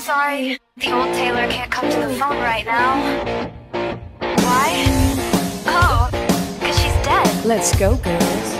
Sorry, the old Taylor can't come to the phone right now. Why? Oh, 'cause she's dead. Let's go, girls.